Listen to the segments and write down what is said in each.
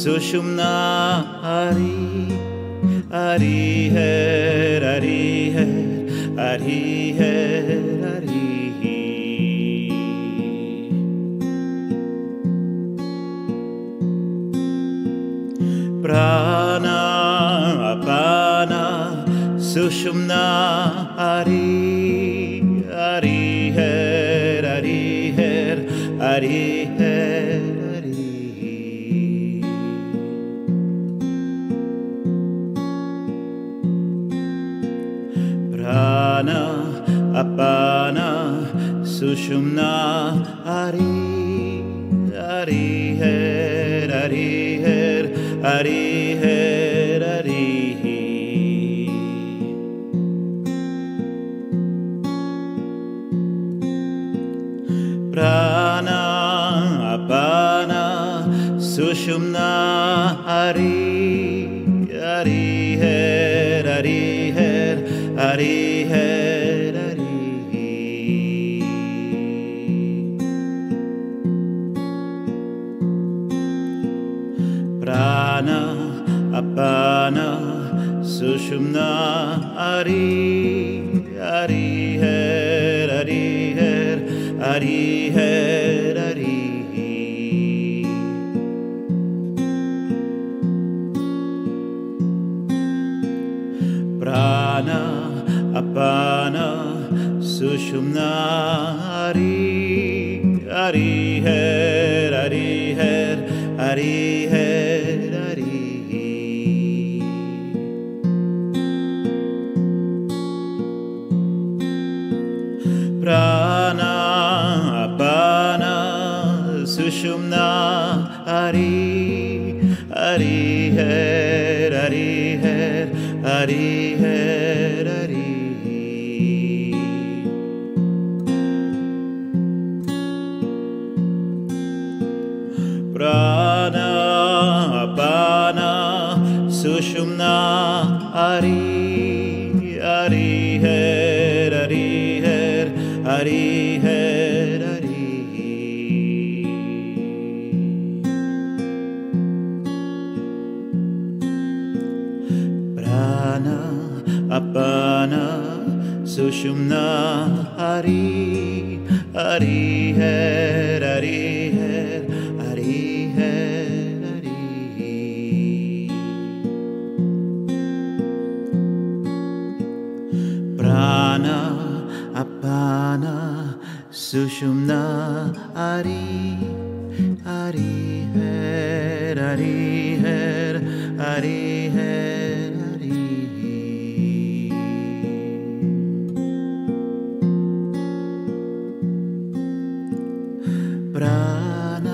Sushumna Hari Hari Her Hari Her Hari Her Hari Prana Apana Sushumna Hari Hari Her Hari Her Hari Her Hari Prana Apana Sushumna Hari Hari Her Hari Her Hari Her Hari Prana Apana Sushumna Hari Hari Her Hari Her Hari Her Hari Prana Apana Sushumna Hari Hari Her Hari Her Hari Her Hari Prana Apana Sushumna Hari Hari Her Hari Her Hari Her Hari Prana Apana Sushumna Hari Hari Her Hari Her Hari Her Hari Prana Apana Sushumna Hari Hari Her Hari Her Hari Her Hari Prana Apana Sushumna Hari Hari Her Hari Her Hari Her Hari Prana Apana Sushumna Hari Hari Her Hari Her Hari Her Hari Prana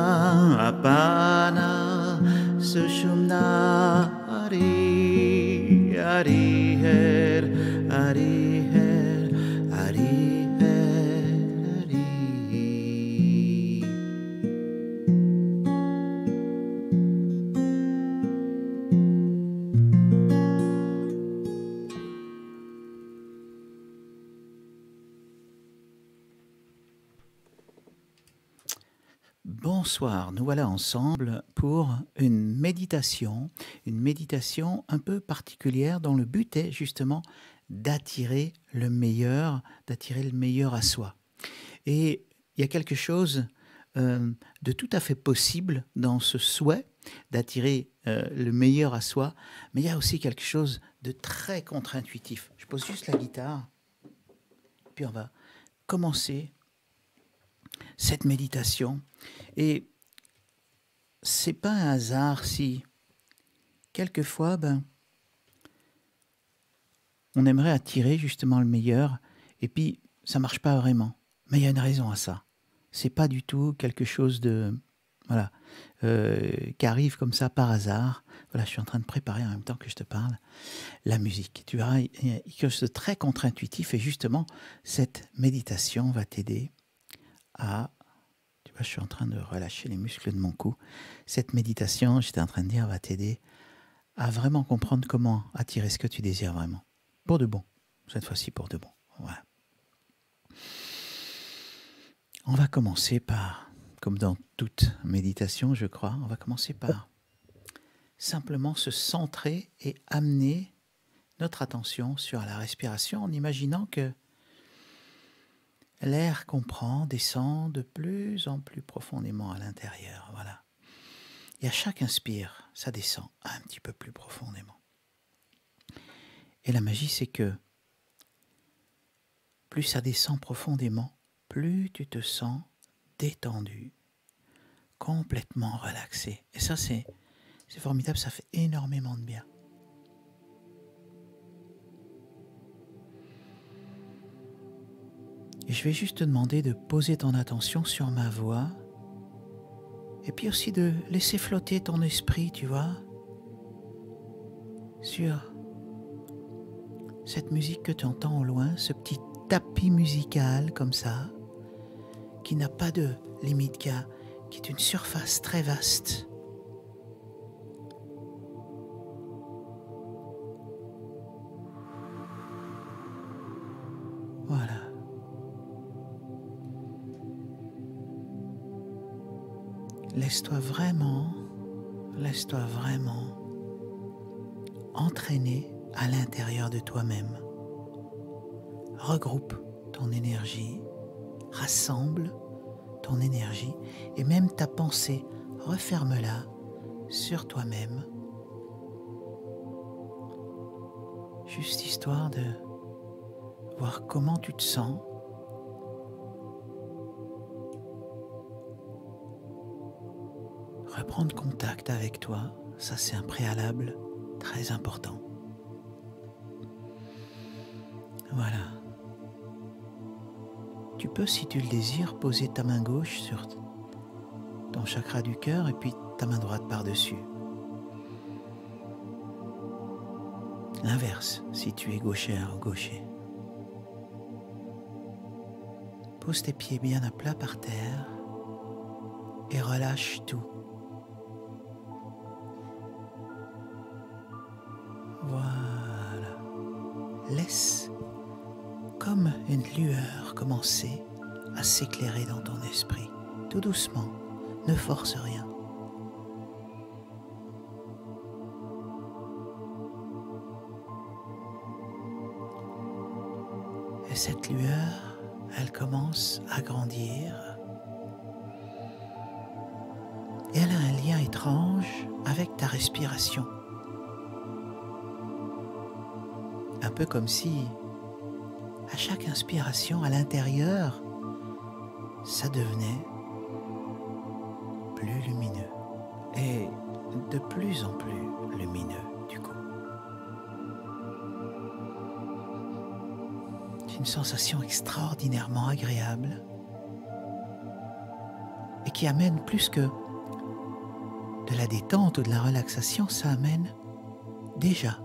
Apana Sushumna Hari Hari Her Hari Her Hari Her Hari Bonsoir, nous voilà ensemble pour une méditation un peu particulière dont le but est justement d'attirer le meilleur à soi. Et il y a quelque chose de tout à fait possible dans ce souhait d'attirer le meilleur à soi, mais il y a aussi quelque chose de très contre-intuitif. Je pose juste la guitare, puis on va commencer cette méditation. Et c'est pas un hasard si quelquefois on aimerait attirer justement le meilleur et puis ça marche pas vraiment. Mais il y a une raison à ça. C'est pas du tout quelque chose de qui arrive comme ça par hasard. Voilà, je suis en train de préparer en même temps que je te parle la musique. Tu verras, il y a quelque chose de très contre-intuitif et justement cette méditation va t'aider à... Tu vois, je suis en train de relâcher les muscles de mon cou. Cette méditation, j'étais en train de dire, va t'aider à vraiment comprendre comment attirer ce que tu désires vraiment. Pour de bon. Cette fois-ci, pour de bon. Voilà. On va commencer par, comme dans toute méditation, je crois, on va commencer par simplement se centrer et amener notre attention sur la respiration en imaginant que l'air qu'on prend descend de plus en plus profondément à l'intérieur. Voilà. Et à chaque inspire, ça descend un petit peu plus profondément. Et la magie, c'est que plus ça descend profondément, plus tu te sens détendu, complètement relaxé. Et ça, c'est formidable, ça fait énormément de bien. Et je vais juste te demander de poser ton attention sur ma voix et puis aussi de laisser flotter ton esprit, tu vois, sur cette musique que tu entends au loin, ce petit tapis musical comme ça, qui n'a pas de limite, qui est une surface très vaste. Voilà. Laisse-toi vraiment entraîner à l'intérieur de toi-même. Regroupe ton énergie, rassemble ton énergie et même ta pensée, referme-la sur toi-même. Juste histoire de voir comment tu te sens. Reprendre contact avec toi, ça c'est un préalable très important. Voilà. Tu peux, si tu le désires, poser ta main gauche sur ton chakra du cœur et puis ta main droite par-dessus. L'inverse, si tu es gauchère ou gaucher. Pose tes pieds bien à plat par terre et relâche tout. Voilà. Laisse comme une lueur commencer à s'éclairer dans ton esprit, tout doucement, ne force rien. Et cette lueur, elle commence à grandir. Et elle a un lien étrange avec ta respiration. Un peu comme si, à chaque inspiration, à l'intérieur, ça devenait plus lumineux. Et de plus en plus lumineux, du coup. C'est une sensation extraordinairement agréable et qui amène plus que de la détente ou de la relaxation, ça amène déjà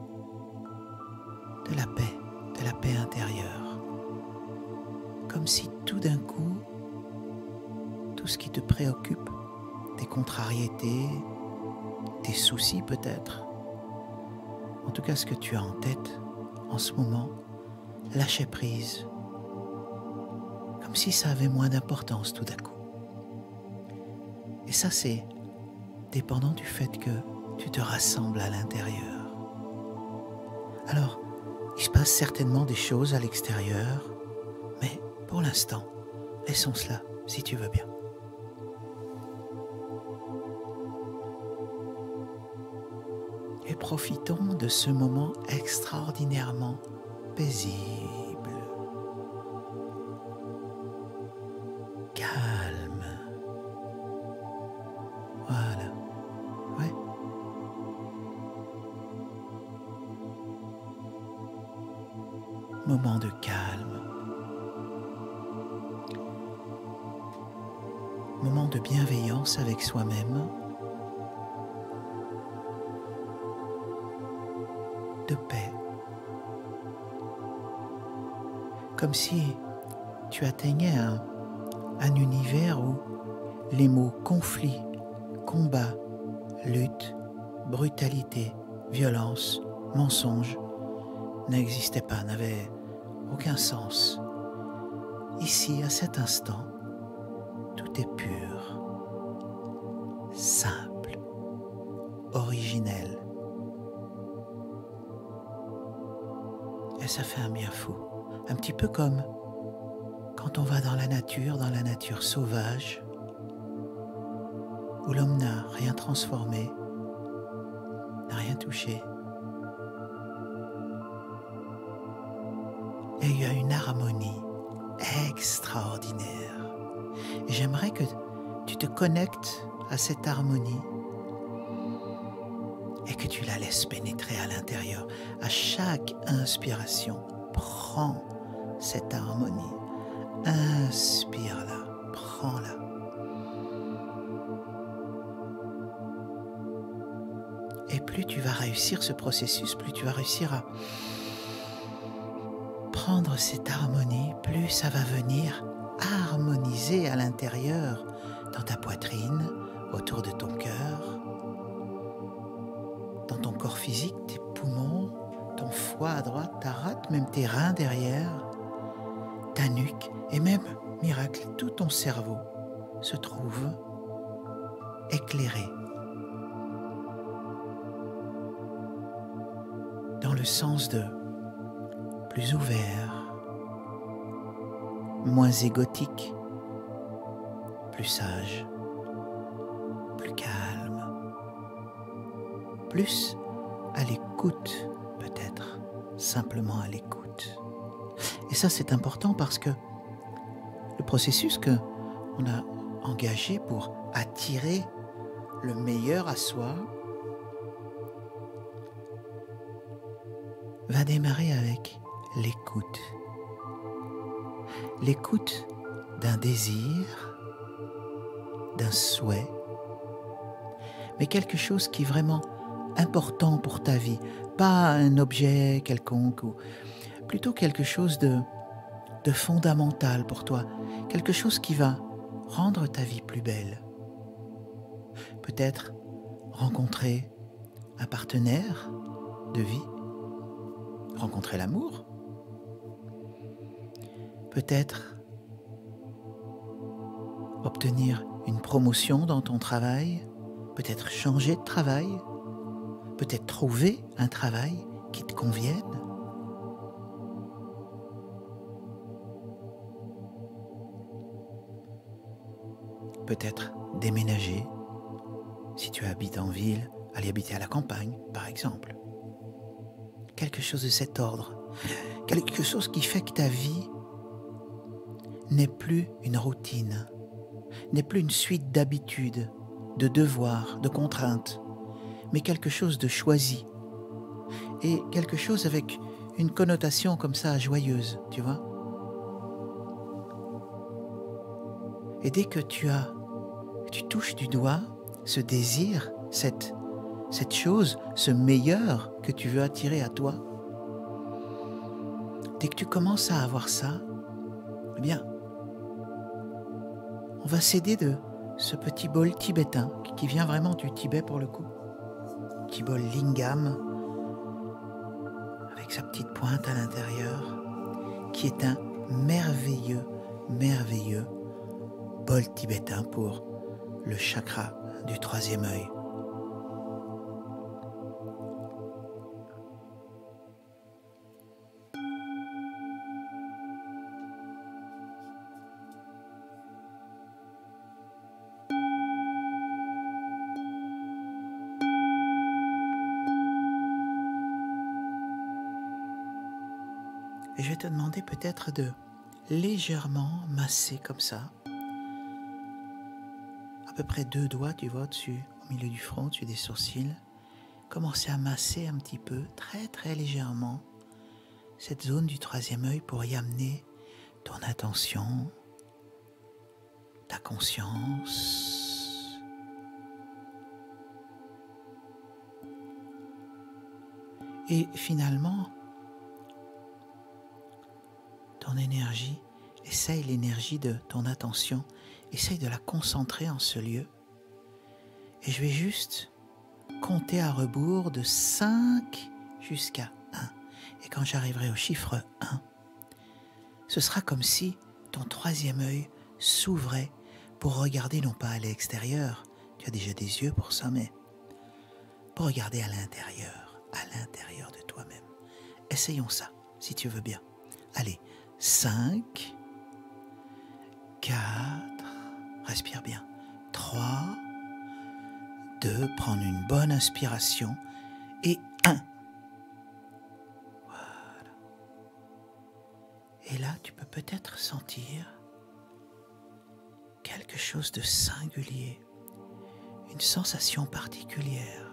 de la paix intérieure. Comme si tout d'un coup, tout ce qui te préoccupe, tes contrariétés, tes soucis peut-être, en tout cas ce que tu as en tête en ce moment, lâchait prise. Comme si ça avait moins d'importance tout d'un coup. Et ça, c'est dépendant du fait que tu te rassembles à l'intérieur. Alors, il se passe certainement des choses à l'extérieur, mais pour l'instant, laissons cela, si tu veux bien. Et profitons de ce moment extraordinairement paisible, calme. Voilà. Ouais. Moment de calme. Moment de bienveillance avec soi-même. De paix. Comme si tu atteignais un univers où les mots conflit, combat, lutte, brutalité, violence, mensonge n'existaient pas, n'avaient aucun sens. Ici, à cet instant, tout est pur, simple, originelle. Et ça fait un bien fou. Un petit peu comme quand on va dans la nature sauvage, où l'homme n'a rien transformé, n'a rien touché. Et il y a une harmonie extraordinaire. Et j'aimerais que tu te connectes à cette harmonie et que tu la laisses pénétrer à l'intérieur. À chaque inspiration, prends cette harmonie. Inspire-la, prends-la. Et plus tu vas réussir ce processus, plus tu vas réussir à prendre cette harmonie, plus ça va venir harmoniser à l'intérieur, dans ta poitrine, autour de ton cœur, dans ton corps physique, tes poumons, ton foie à droite, ta rate, même tes reins derrière, ta nuque, et même, miracle, tout ton cerveau se trouve éclairé dans le sens de plus ouvert, moins égotique, plus sage, plus calme, plus à l'écoute peut-être, simplement à l'écoute. Et ça c'est important parce que le processus que on a engagé pour attirer le meilleur à soi va démarrer avec l'écoute. L'écoute d'un désir, d'un souhait, mais quelque chose qui est vraiment important pour ta vie, pas un objet quelconque, ou plutôt quelque chose de fondamental pour toi, quelque chose qui va rendre ta vie plus belle. Peut-être rencontrer un partenaire de vie, rencontrer l'amour, peut-être obtenir une promotion dans ton travail, peut-être changer de travail, peut-être trouver un travail qui te convienne. Peut-être déménager, si tu habites en ville, aller habiter à la campagne, par exemple. Quelque chose de cet ordre, quelque chose qui fait que ta vie n'est plus une routine, n'est plus une suite d'habitudes, de devoirs, de contraintes, mais quelque chose de choisi, et quelque chose avec une connotation comme ça joyeuse, tu vois. Et dès que tu touches du doigt ce désir, cette chose, ce meilleur que tu veux attirer à toi, dès que tu commences à avoir ça, eh bien, on va s'aider de ce petit bol tibétain qui vient vraiment du Tibet pour le coup, petit bol lingam avec sa petite pointe à l'intérieur, qui est un merveilleux bol tibétain pour le chakra du troisième œil. Et je vais te demander peut-être de légèrement masser comme ça, à peu près 2 doigts, tu vois, au-dessus, au milieu du front, au-dessus des sourcils. Commencer à masser un petit peu, très légèrement, cette zone du troisième œil pour y amener ton attention, ta conscience. Et finalement, ton énergie, essaye l'énergie de ton attention, essaye de la concentrer en ce lieu. Et je vais juste compter à rebours de 5 jusqu'à 1. Et quand j'arriverai au chiffre 1, ce sera comme si ton troisième œil s'ouvrait pour regarder non pas à l'extérieur, tu as déjà des yeux pour ça, mais pour regarder à l'intérieur de toi-même. Essayons ça, si tu veux bien. Allez, 5, 4, respire bien, 3, 2, prendre une bonne inspiration, et 1. Voilà. Et là, tu peux peut-être sentir quelque chose de singulier, une sensation particulière,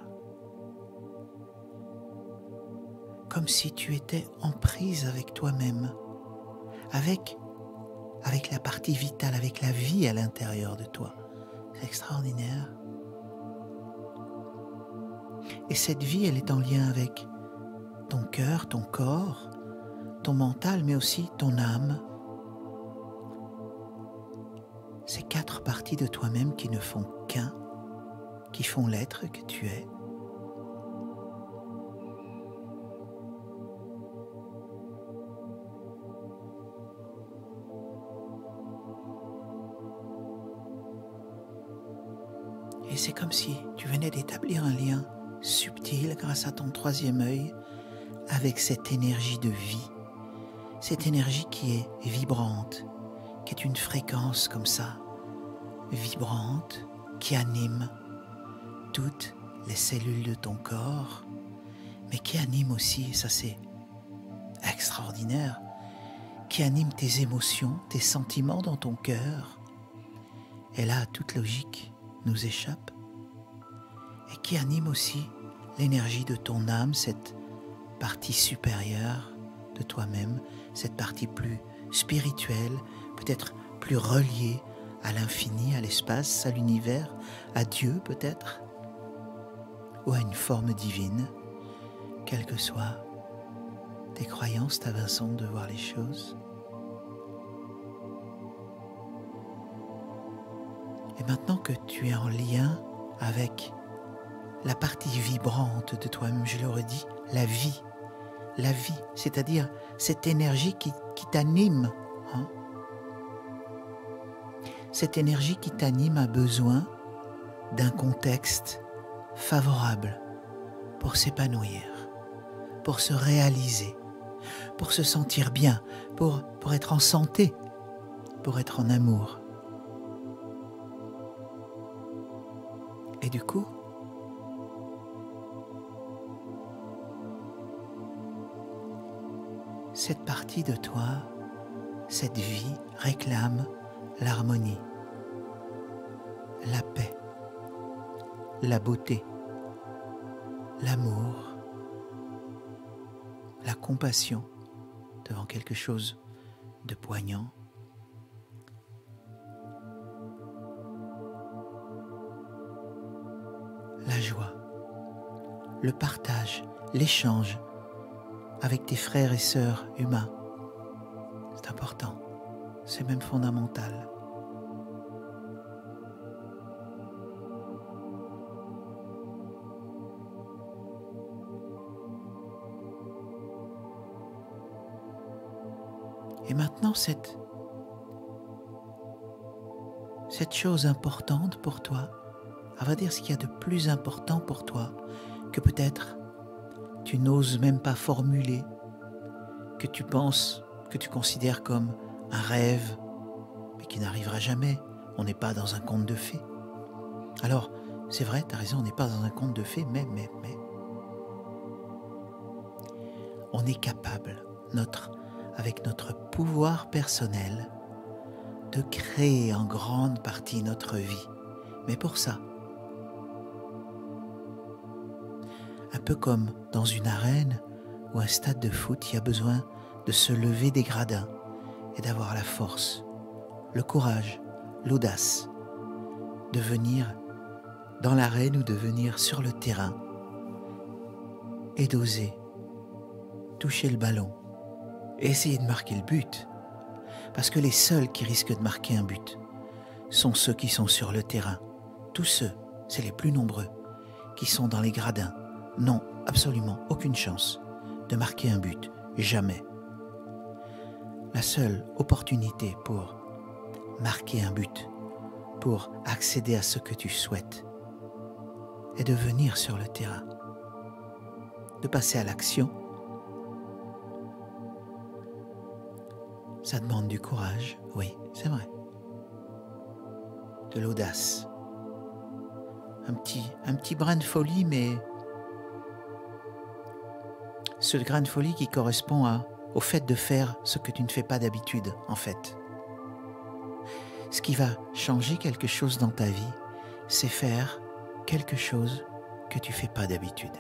comme si tu étais en prise avec toi-même, avec la partie vitale, avec la vie à l'intérieur de toi. C'est extraordinaire. Et cette vie, elle est en lien avec ton cœur, ton corps, ton mental, mais aussi ton âme. Ces 4 parties de toi-même qui ne font qu'un, qui font l'être que tu es. Et c'est comme si tu venais d'établir un lien subtil grâce à ton 3e œil avec cette énergie de vie, cette énergie qui est vibrante, qui est une fréquence comme ça, vibrante, qui anime toutes les cellules de ton corps, mais qui anime aussi, et ça c'est extraordinaire, qui anime tes émotions, tes sentiments dans ton cœur. Et là, toute logique nous échappe, et qui anime aussi l'énergie de ton âme, cette partie supérieure de toi-même, cette partie plus spirituelle, peut-être plus reliée à l'infini, à l'espace, à l'univers, à Dieu peut-être, ou à une forme divine, quelles que soient tes croyances, ta façon de voir les choses. Et maintenant que tu es en lien avec la partie vibrante de toi-même, je le redis, la vie, c'est-à-dire cette énergie qui t'anime. Hein? Cette énergie qui t'anime a besoin d'un contexte favorable pour s'épanouir, pour se réaliser, pour se sentir bien, pour être en santé, pour être en amour. Et du coup, cette partie de toi, cette vie réclame l'harmonie, la paix, la beauté, l'amour, la compassion devant quelque chose de poignant. La joie, le partage, l'échange avec tes frères et sœurs humains. C'est important, c'est même fondamental. Et maintenant, cette chose importante pour toi, on va dire ce qu'il y a de plus important pour toi, que peut-être tu n'oses même pas formuler, que tu penses, que tu considères comme un rêve, mais qui n'arrivera jamais. On n'est pas dans un conte de fées. Alors, c'est vrai, tu as raison, on n'est pas dans un conte de fées, mais on est capable, avec notre pouvoir personnel, de créer en grande partie notre vie. Mais pour ça, un peu comme dans une arène ou un stade de foot, il y a besoin de se lever des gradins et d'avoir la force, le courage, l'audace de venir dans l'arène ou de venir sur le terrain et d'oser toucher le ballon et essayer de marquer le but. Parce que les seuls qui risquent de marquer un but sont ceux qui sont sur le terrain. Tous ceux, c'est les plus nombreux, qui sont dans les gradins, n'ont absolument aucune chance de marquer un but, jamais. La seule opportunité pour marquer un but, pour accéder à ce que tu souhaites, est de venir sur le terrain, de passer à l'action. Ça demande du courage, oui, c'est vrai. De l'audace. Un petit brin de folie, mais ce grain de folie qui correspond au fait de faire ce que tu ne fais pas d'habitude, en fait. Ce qui va changer quelque chose dans ta vie, c'est faire quelque chose que tu ne fais pas d'habitude.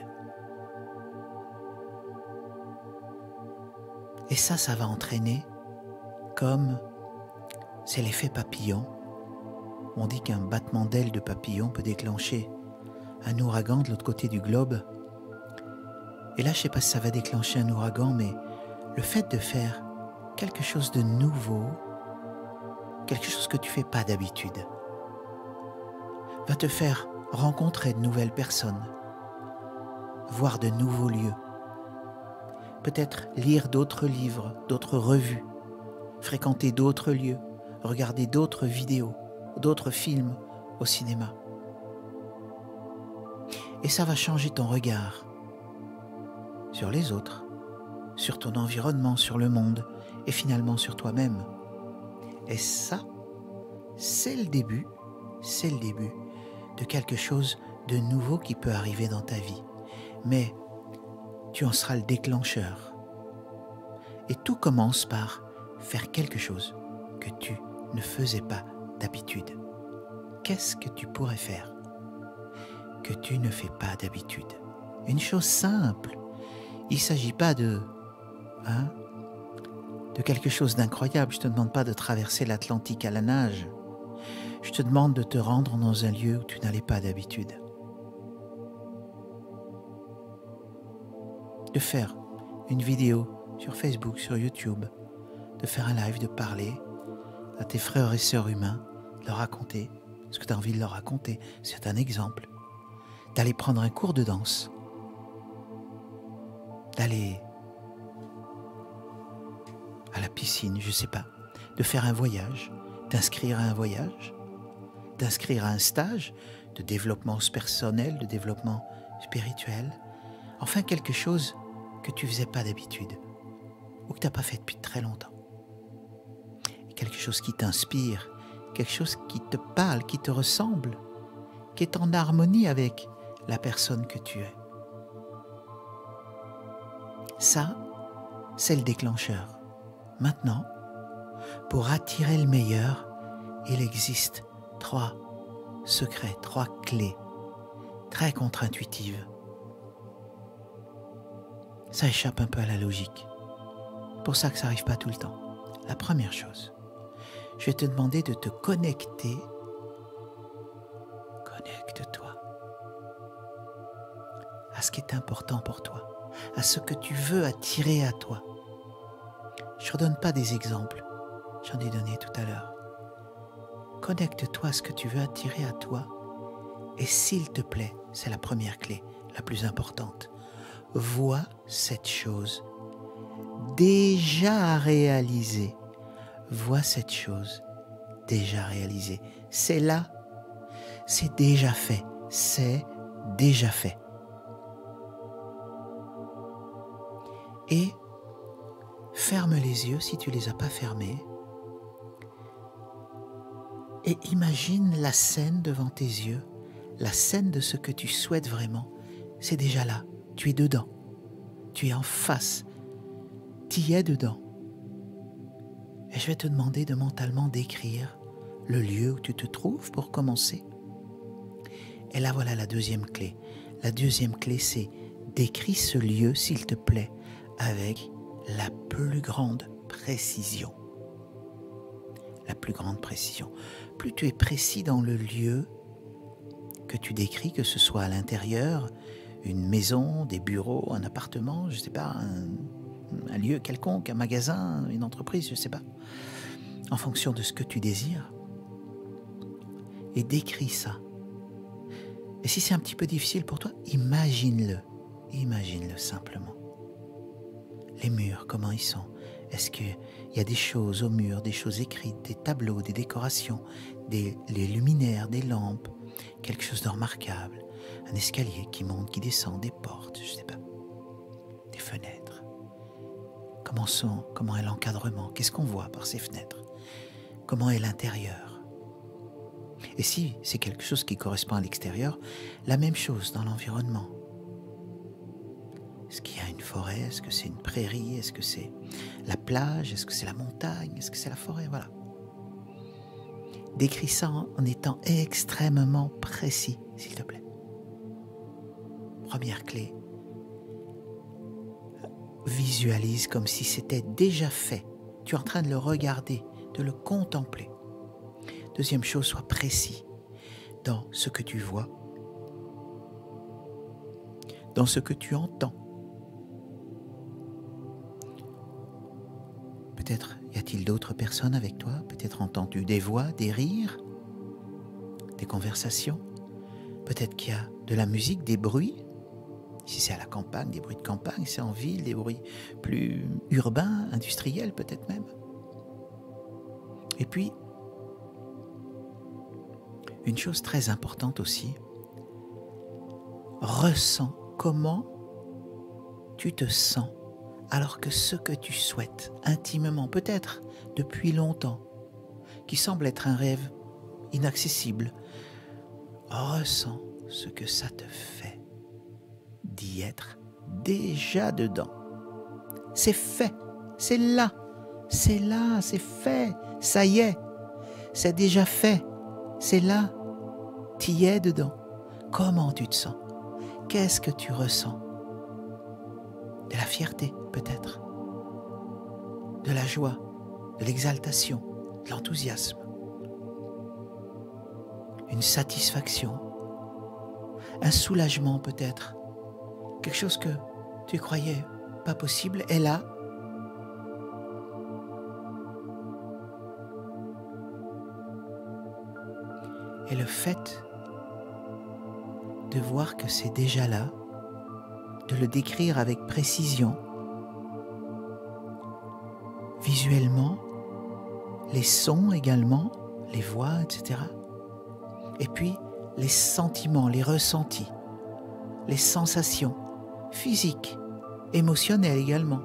Et ça va entraîner, comme c'est l'effet papillon. On dit qu'un battement d'aile de papillon peut déclencher un ouragan de l'autre côté du globe. Et là, je ne sais pas si ça va déclencher un ouragan, mais le fait de faire quelque chose de nouveau, quelque chose que tu ne fais pas d'habitude, va te faire rencontrer de nouvelles personnes, voir de nouveaux lieux, peut-être lire d'autres livres, d'autres revues, fréquenter d'autres lieux, regarder d'autres vidéos, d'autres films au cinéma. Et ça va changer ton regard sur les autres, sur ton environnement, sur le monde et finalement sur toi-même. Et ça, c'est le début de quelque chose de nouveau qui peut arriver dans ta vie. Mais tu en seras le déclencheur. Et tout commence par faire quelque chose que tu ne faisais pas d'habitude. Qu'est-ce que tu pourrais faire que tu ne fais pas d'habitude? Une chose simple. Il ne s'agit pas de quelque chose d'incroyable. Je ne te demande pas de traverser l'Atlantique à la nage. Je te demande de te rendre dans un lieu où tu n'allais pas d'habitude. De faire une vidéo sur Facebook, sur YouTube, de faire un live, de parler à tes frères et sœurs humains, de leur raconter ce que tu as envie de leur raconter. C'est un exemple. D'aller prendre un cours de danse, d'aller à la piscine, je ne sais pas, de faire un voyage, d'inscrire à un voyage, d'inscrire à un stage de développement personnel, de développement spirituel, enfin quelque chose que tu ne faisais pas d'habitude ou que tu n'as pas fait depuis très longtemps. Quelque chose qui t'inspire, quelque chose qui te parle, qui te ressemble, qui est en harmonie avec la personne que tu es. Ça, c'est le déclencheur. Maintenant, pour attirer le meilleur, il existe 3 secrets, 3 clés très contre-intuitives. Ça échappe un peu à la logique. C'est pour ça que ça n'arrive pas tout le temps. La première chose, je vais te demander de te connecter. Connecte-toi à ce qui est important pour toi, à ce que tu veux attirer à toi. Je ne redonne pas des exemples, j'en ai donné tout à l'heure. Connecte-toi à ce que tu veux attirer à toi et s'il te plaît, c'est la première clé, la plus importante. Vois cette chose déjà réalisée. Vois cette chose déjà réalisée. C'est là, c'est déjà fait, c'est déjà fait. Et ferme les yeux si tu ne les as pas fermés et imagine la scène devant tes yeux, la scène de ce que tu souhaites vraiment. C'est déjà là, tu es dedans, tu es en face, tu y es dedans. Et je vais te demander de mentalement décrire le lieu où tu te trouves pour commencer. Et là, voilà la deuxième clé. La deuxième clé, c'est décris ce lieu, s'il te plaît, avec la plus grande précision. La plus grande précision. Plus tu es précis dans le lieu que tu décris, que ce soit à l'intérieur, une maison, des bureaux, un appartement, je ne sais pas, un lieu quelconque, un magasin, une entreprise, je ne sais pas, en fonction de ce que tu désires, et décris ça. Et si c'est un petit peu difficile pour toi, imagine-le simplement. Les murs, comment ils sont? Est-ce qu'il y a des choses au mur, des choses écrites, des tableaux, des décorations, les luminaires, des lampes, quelque chose de remarquable? un escalier qui monte, qui descend, des portes, je ne sais pas, des fenêtres. Comment est l'encadrement? Qu'est-ce qu'on voit par ces fenêtres? Comment est l'intérieur? Et si c'est quelque chose qui correspond à l'extérieur, la même chose dans l'environnement. Est-ce qu'il y a une forêt? Est-ce que c'est une prairie? Est-ce que c'est la plage? Est-ce que c'est la montagne? Est-ce que c'est la forêt? Voilà. Décris ça en étant extrêmement précis, s'il te plaît. Première clé. Visualise comme si c'était déjà fait. Tu es en train de le regarder, de le contempler. Deuxième chose, sois précis dans ce que tu vois, dans ce que tu entends. Peut-être y a-t-il d'autres personnes avec toi? Peut-être entendu des voix, des rires, des conversations. Peut-être qu'il y a de la musique, des bruits. Si c'est à la campagne, des bruits de campagne, c'est en ville, des bruits plus urbains, industriels peut-être même. Et puis, une chose très importante aussi, ressens comment tu te sens alors que ce que tu souhaites intimement, peut-être depuis longtemps, qui semble être un rêve inaccessible, ressens ce que ça te fait d'y être déjà dedans. C'est fait, c'est là, c'est fait, ça y est, c'est déjà fait, c'est là, t'y es dedans. Comment tu te sens? Qu'est-ce que tu ressens? De la fierté, peut-être, de la joie, de l'exaltation, de l'enthousiasme, une satisfaction, un soulagement peut-être, quelque chose que tu croyais pas possible est là. Et le fait de voir que c'est déjà là, de le décrire avec précision, visuellement, les sons également, les voix, etc. Et puis les sentiments, les ressentis, les sensations physiques, émotionnelles également.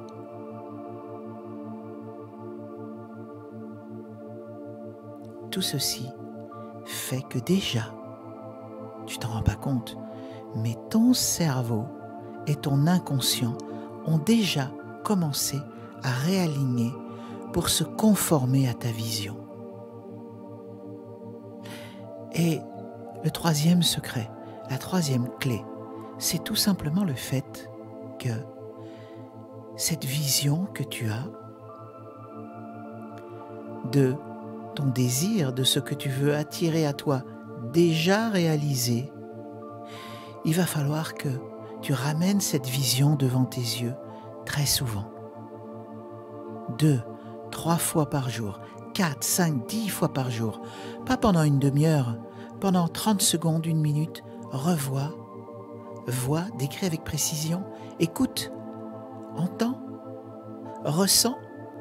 Tout ceci fait que déjà, tu t'en rends pas compte, mais ton cerveau et ton inconscient ont déjà commencé à réaligner pour se conformer à ta vision. Et le troisième secret, la troisième clé, c'est tout simplement le fait que cette vision que tu as de ton désir, de ce que tu veux attirer à toi déjà réalisé, il va falloir que tu ramènes cette vision devant tes yeux très souvent. 2, 3 fois par jour, 4, 5, 10 fois par jour. Pas pendant une demi-heure, pendant 30 secondes, 1 minute. Revois, vois, décris avec précision, écoute, entends, ressens.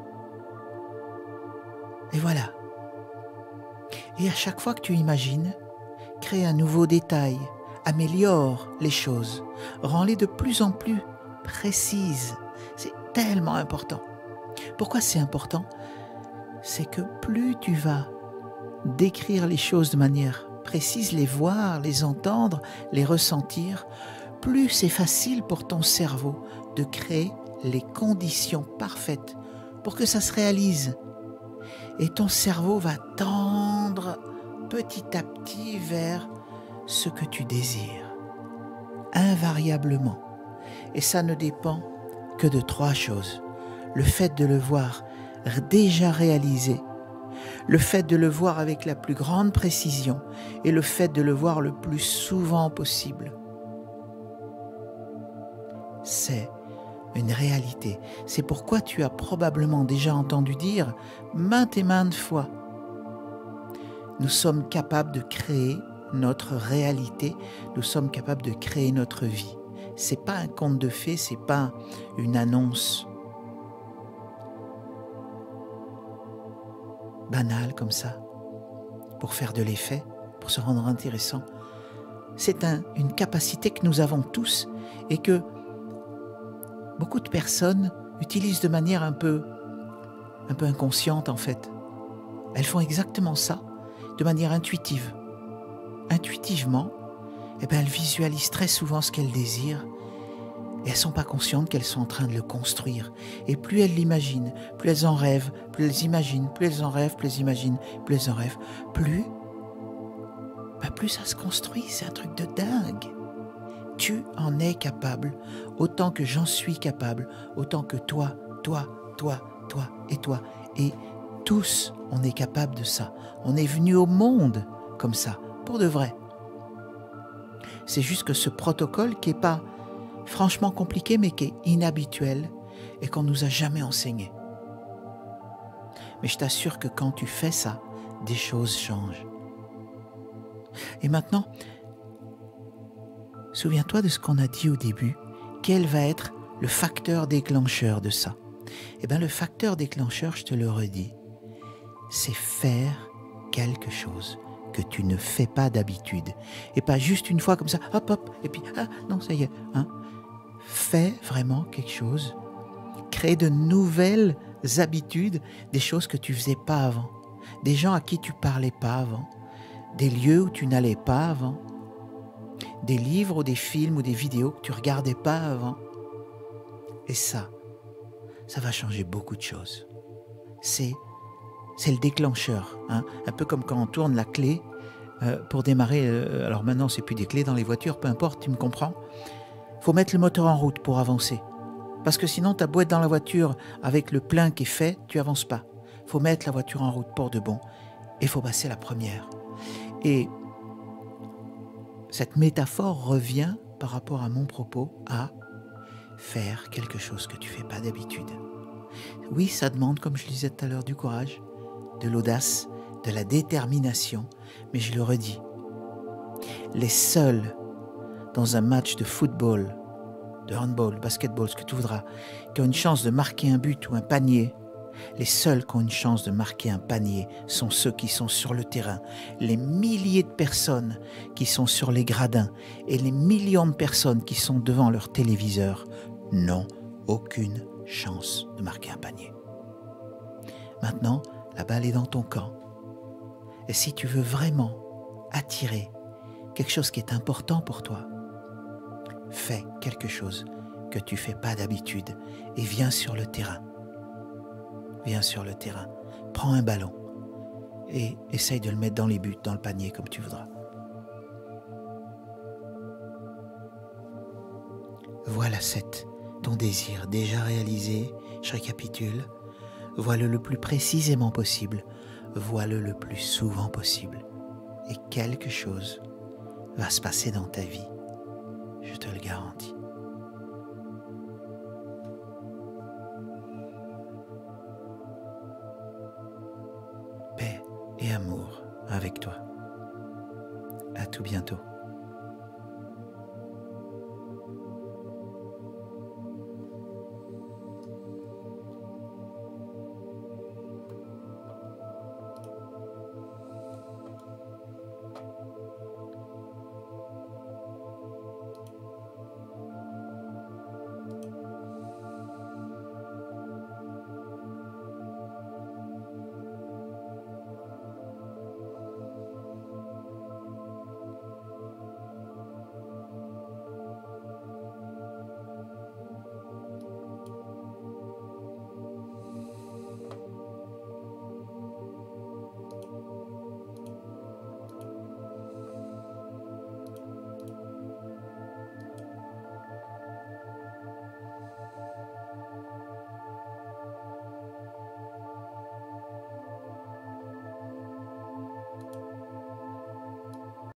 Et voilà. Et à chaque fois que tu imagines, crée un nouveau détail, améliore les choses, rends-les de plus en plus précises. C'est tellement important. Pourquoi c'est important? C'est que plus tu vas décrire les choses de manière précise, les voir, les entendre, les ressentir, plus c'est facile pour ton cerveau de créer les conditions parfaites pour que ça se réalise. Et ton cerveau va tendre petit à petit vers ce que tu désires, invariablement. Et ça ne dépend que de 3 choses. Le fait de le voir déjà réalisé, le fait de le voir avec la plus grande précision et le fait de le voir le plus souvent possible. C'est une réalité. C'est pourquoi tu as probablement déjà entendu dire maintes et maintes fois: nous sommes capables de créer notre réalité, nous sommes capables de créer notre vie. C'est pas un conte de fées, c'est pas une annonce banale comme ça, pour faire de l'effet, pour se rendre intéressant. c'est une capacité que nous avons tous et que beaucoup de personnes utilisent de manière un peu inconsciente en fait. Elles font exactement ça de manière intuitive. Intuitivement, elles visualisent très souvent ce qu'elles désirent et elles ne sont pas conscientes qu'elles sont en train de le construire. Et plus elles l'imaginent, plus elles en rêvent, plus elles imaginent, plus elles en rêvent, plus elles imaginent, plus elles en rêvent, plus ça se construit. C'est un truc de dingue. Tu en es capable, autant que j'en suis capable, autant que toi, et toi. Et tous, on est capable de ça. On est venu au monde comme ça, pour de vrai. C'est juste que ce protocole qui n'est pas franchement compliqué, mais qui est inhabituel et qu'on ne nous a jamais enseigné. Mais je t'assure que quand tu fais ça, des choses changent. Et maintenant, souviens-toi de ce qu'on a dit au début. Quel va être le facteur déclencheur de ça? Eh bien, le facteur déclencheur, je te le redis, c'est faire quelque chose que tu ne fais pas d'habitude. Et pas juste une fois comme ça, hop, hop, et puis, ah non, ça y est. Hein. Fais vraiment quelque chose. Crée de nouvelles habitudes, des choses que tu ne faisais pas avant. Des gens à qui tu ne parlais pas avant. Des lieux où tu n'allais pas avant. Des livres ou des films ou des vidéos que tu ne regardais pas avant. Et ça va changer beaucoup de choses. C'est le déclencheur. Hein. Un peu comme quand on tourne la clé pour démarrer. Alors maintenant, c'est plus des clés dans les voitures, peu importe, tu me comprends. Il faut mettre le moteur en route pour avancer. Parce que sinon, ta boîte dans la voiture avec le plein qui est fait, tu n'avances pas. Il faut mettre la voiture en route pour de bon. Et il faut passer la première. Et cette métaphore revient par rapport à mon propos à faire quelque chose que tu ne fais pas d'habitude. Oui, ça demande, comme je le disais tout à l'heure, du courage, de l'audace, de la détermination. Mais je le redis, les seuls dans un match de football, de handball, basketball, ce que tu voudras, qui ont une chance de marquer un but ou un panier, les seuls qui ont une chance de marquer un panier sont ceux qui sont sur le terrain. Les milliers de personnes qui sont sur les gradins et les millions de personnes qui sont devant leur téléviseur n'ont aucune chance de marquer un panier. Maintenant, la balle est dans ton camp. Et si tu veux vraiment attirer quelque chose qui est important pour toi, fais quelque chose que tu ne fais pas d'habitude et viens sur le terrain. Viens sur le terrain, prends un ballon et essaye de le mettre dans les buts, dans le panier, comme tu voudras. Voilà ton désir déjà réalisé, je récapitule. Vois-le le plus précisément possible, vois-le le plus souvent possible. Et quelque chose va se passer dans ta vie, je te le garantis. Paix et amour avec toi. À tout bientôt.